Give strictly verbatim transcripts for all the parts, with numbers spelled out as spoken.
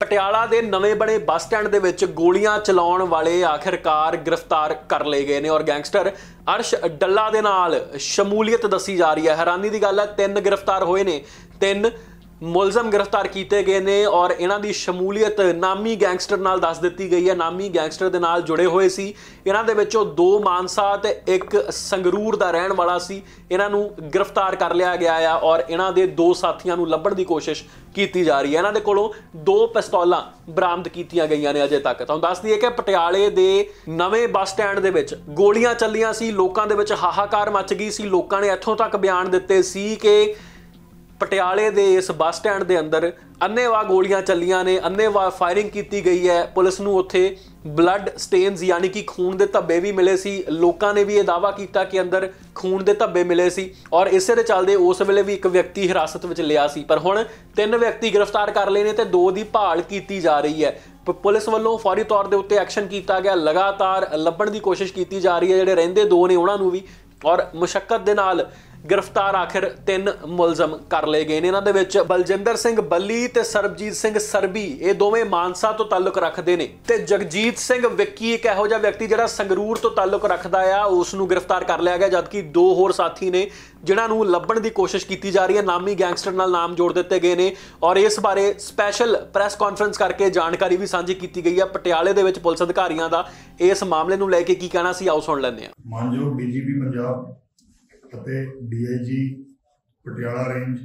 ਪਟਿਆਲਾ ਦੇ ਨਵੇਂ ਬਣੇ ਬੱਸ ਸਟੈਂਡ ਦੇ ਵਿੱਚ ਗੋਲੀਆਂ ਚਲਾਉਣ ਵਾਲੇ ਆਖਿਰਕਾਰ ਗ੍ਰਿਫਤਾਰ ਕਰ ਲਏ ਗਏ ਨੇ ਔਰ ਗੈਂਗਸਟਰ ਅਰਸ਼ ਡੱਲਾ ਦੇ ਨਾਲ ਸ਼ਮੂਲੀਅਤ ਦੱਸੀ ਜਾ ਰਹੀ ਹੈ। ਹੈਰਾਨੀ ਦੀ ਗੱਲ ਹੈ, ਤਿੰਨ ਗ੍ਰਿਫਤਾਰ ਹੋਏ ਨੇ, ਤਿੰਨ ਮੁਲਜ਼ਮ गिरफ्तार किए गए ने और इन्हां दी शमूलीयत नामी गैंगस्टर नाल दस दी गई है। नामी गैंगस्टर दे नाल जुड़े हुए सी। इन्हां दे विचों दो मानसा ते एक संगरूर दा रहण वाला सी। इन्हां नूं गिरफ्तार कर लिया गया है और इन्हां दे दो साथियां नूं लभण दी कोशिश की जा रही है। इन्हां दे कोलों दो पिस्तौलां बरामद कीतियां गईयां ने। अजे तक तुहानूं दस दईए कि पटियाले दे नवें बस स्टैंड दे विच गोलियां चलियां सी, लोकां दे विच हाहाकार मच गई सी। लोकां ने इत्थों तक बयान दित्ते सी कि पटियाले दे इस बस स्टैंड दे अंदर अन्नेवाह गोलियां चलियां ने, अन्नेवाह फायरिंग की गई है। पुलिस नूं उत्थे ब्लड स्टेन्स यानी कि खून के धब्बे भी मिले सी। लोकां ने भी यह दावा किया कि अंदर खून के धब्बे मिले सी और इसे दे चलदे उस वेले भी एक व्यक्ति हिरासत में लिया सी। पर हुण तीन व्यक्ति गिरफ्तार कर लए ने ते दो दी भाल की जा रही है। पुलिस वालों फौरी तौर के उत्ते एक्शन किया गया, लगातार लभण की कोशिश की जा रही है। जिहड़े रहिंदे दो ने उन्हां नूं भी और मुशक्कत दे नाल गिरफ्तार आखिर तीन मुलजम कर लए गए ने। इन्हां दे विच बलजिंदर सिंह बल्ली ते सरबजीत सिंह सरबी ये दोवें मानसा तो ताल्लुक रखते हैं ते जगजीत सिंह विक्की एक इहो जिहा व्यक्ति जिहड़ा संगरूर तो ताल्लुक रखता है उस नूं गिरफ्तार कर लिया गया। जबकि दो होर साथी ने जिन्हां नूं लभण की कोशिश की जा रही है। नामी गैंगस्टर नाल नाम जोड़ दिते गए ने और इस बारे स्पैशल प्रैस कॉन्फ्रेंस करके जानकारी भी साझी की गई है। पटियाले दे विच पुलिस अधिकारियों का इस मामले नूं लैके की कहना सी, आओ सुण लैंदे हां। मानयोग डीजीपी पंजाब ਅਤੇ ਡੀਆਈਜੀ ਪਟਿਆਲਾ ਰੇਂਜ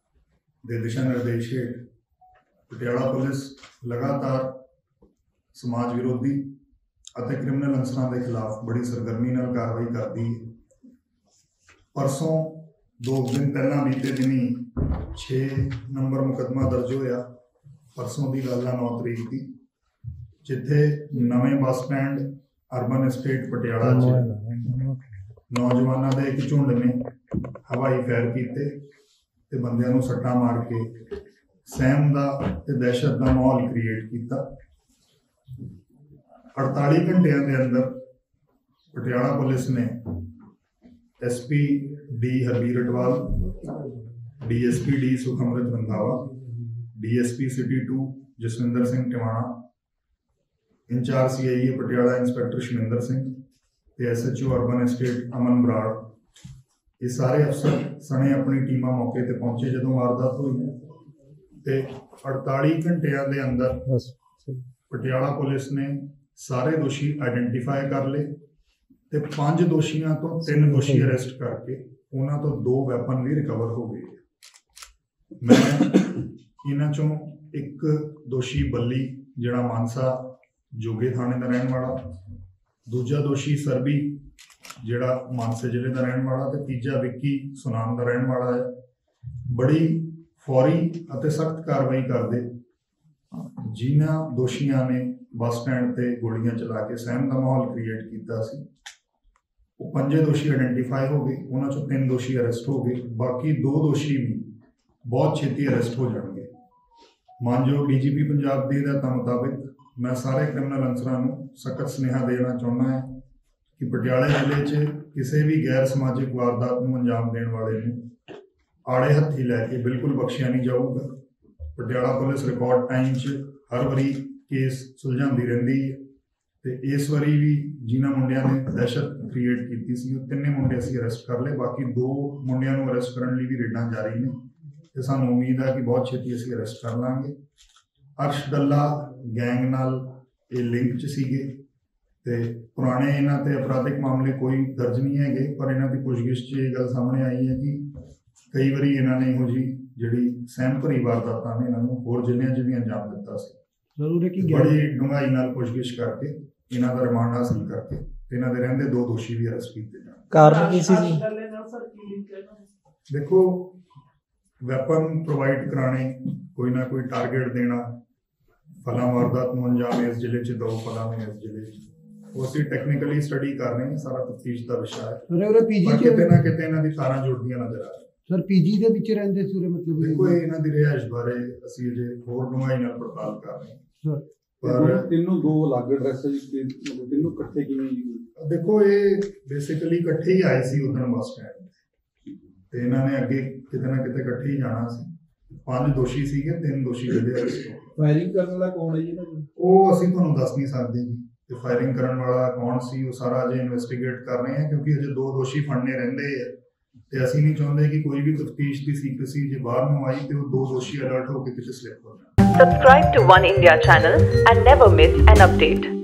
ਦੇ ਦਿਸ਼ਾ ਨਿਰਦੇਸ਼ ਹੇਠ ਪਟਿਆਲਾ ਪੁਲਿਸ ਲਗਾਤਾਰ ਸਮਾਜ ਵਿਰੋਧੀ ਅਤੇ ਕ੍ਰਿਮੀਨਲ ਅੰਸਰਾਂ ਦੇ ਖਿਲਾਫ ਬੜੀ ਸਰਗਰਮੀ ਨਾਲ ਕਾਰਵਾਈ ਕਰਦੀ ਹੈ। ਪਰਸੋਂ ਦੋ ਦਿਨ ਪਹਿਲਾਂ ਬੀਤੇ ਦਿਨੀ ਛੇ ਨੰਬਰ ਮੁਕੱਦਮਾ ਦਰਜ ਹੋਇਆ। ਪਰਸੋਂ ਦੀ ਗੱਲ ਆ ਨੌ ਤਰੀਕ ਦੀ, ਜਿੱਥੇ ਨਵੇਂ bus stand urban estate Patiala 'ਚ नौजवानों के एक झुंड ने हवाई फायर किए ते बंदियां नूं सट्टा मार के सहम दा ते दहशत का माहौल क्रिएट किया। अड़ताली घंटिया के अंदर पटियाला पुलिस ने S P D Harbir Atwal, D S P D Sukhmrit Randhawa, D S P city two Jaswinder Singh Tiwana, incharge C I A Patiala inspector Shaminder Singh ते S H O urban estate Aman Brar, ये सारे अफसर सने अपनी टीमां मौके पर पहुंचे। जो वारदात हुई तो अड़ताली घंटिया के अंदर पटियाला पुलिस ने सारे दोषी आइडेंटिफाई कर ले ते पांच दोषियों तो तीन दोषी अरेस्ट करके उन्होंने तो दो वैपन भी रिकवर हो गए। मैं इन्हां चों एक दोषी बल्ली जिहड़ा मानसा जोगे थाने का रहने वाला, दूजा दोषी सरबी जिहड़ा मानसे जिले का रहने वाला, तो तीजा विक्की सुनाम का रहने वाला है। बड़ी फौरी और सख्त कार्रवाई करते जिन्हां दोषियों ने बस स्टैंड से गोलियां चला के सहम का माहौल क्रिएट किया सी, वो पंजे दोषी आइडेंटिफाई हो गए। उन्हां चों तीन दोषी अरेस्ट हो गए, बाकी दो दोषी भी बहुत छेती अरेस्ट हो जाएंगे। मानयोग डी जी पी पंजाब के हिदायतों मुताबिक मैं सारे क्रिमिनल अंसरां नूं सख्त सुनेहा देना चाहुंदा है कि पटियाले जिले च किसी भी गैर समाजिक वारदात नूं अंजाम देने वाले नूं आड़े हत्थी लैके बिल्कुल बख्शिया नहीं जाऊगा। पटियाला पुलिस रिकॉर्ड टाइम च हर वारी केस सुलझाती रहिंदी है ते इस वारी भी जिन्हां मुंडियां ने दहशत क्रिएट की सी तिन्ने मुंडे असीं अरेस्ट कर ले। बाकी दो मुंडियां नूं अरेस्ट करने लई भी रेडां जारी ने ते सानूं उम्मीद है कि बहुत छेती असीं अरेस्ट कर लांगे। अर्श डल्ला गैंग नाल ये लिंक च सीगे ते पुराने इन्हां ते अपराधिक मामले कोई दर्ज नहीं है, पर इन्हां दी पुछगिछ च ये गल सामने आई है कि कई बारी इन्हां ने इहो जी जिहड़ी सहम भरी वारदातां ने इन्हां नूं होर जिलिਆਂ 'ਚ भी अंजाम दिता सी। जरूर है कि बड़ी डूंघाई नाल पुछगिछ करके इन्हां दा रिमांड हासिल करके इन्हां दे रहिंदे दो दोषी भी अरेस्ट कीते जाण। कारण की सी देखो, वैपन प्रोवाइड कराने, कोई ना कोई टारगेट देना, फला वारदात नूं अंजाम इस जिले च दो, फला में इस जिले वो असीं टैक्नीकली स्टडी कर रहे हैं, सारा तफ्तीश का विषय है। पर किते ना किते इन्हां दी तारां जुड़दियां नज़र आ रही सर। पीजी दे विच रहिंदे सी मतलब देखो इन्हां दी रिहाइश बारे असीं अजे होर डूंघाई नाल पड़ताल कर रहे हैं। पर तीनों दो अलग एड्रेस मतलब तीनों इकट्ठे किवें? देखो ये बेसिकली इकट्ठे ही आए सी उधर बस स्टैंड ते इन्हां ने अगे किते ना किते इकट्ठे ही जाना सी ਪੰਜ ਦੋਸ਼ੀ ਸੀਗੇ, ਤਿੰਨ ਦੋਸ਼ੀ ਜਿਹੜੇ ਅਰੈਸਟ ਹੋ ਗਏ। ਫਾਇਰਿੰਗ ਕਰਨ ਵਾਲਾ ਕੌਣ ਹੈ ਜੀ ਇਹਨਾਂ ਦਾ? ਉਹ ਅਸੀਂ ਤੁਹਾਨੂੰ ਦੱਸ ਨਹੀਂ ਸਕਦੇ ਜੀ ਕਿ ਫਾਇਰਿੰਗ ਕਰਨ ਵਾਲਾ ਕੌਣ ਸੀ, ਉਹ ਸਾਰਾ ਅਜੇ ਇਨਵੈਸਟੀਗੇਟ ਕਰ ਰਹੇ ਹਾਂ, ਕਿਉਂਕਿ ਅਜੇ ਦੋ ਦੋਸ਼ੀ ਫੜਨੇ ਰਹਿੰਦੇ ਆ ਤੇ ਅਸੀਂ ਨਹੀਂ ਚਾਹੁੰਦੇ ਕਿ ਕੋਈ ਵੀ ਤਫਤੀਸ਼ ਦੀ ਸੀਕ੍ਰੇਸੀ ਜੇ ਬਾਹਰ ਨੂੰ ਆਈ ਤੇ ਉਹ ਦੋ ਦੋਸ਼ੀ ਅਲਰਟ ਹੋ ਕੇ ਕਿਤੇ ਸਲਿਪ ਹੋ ਜਾਣ। Subscribe to One India channel and never miss an update.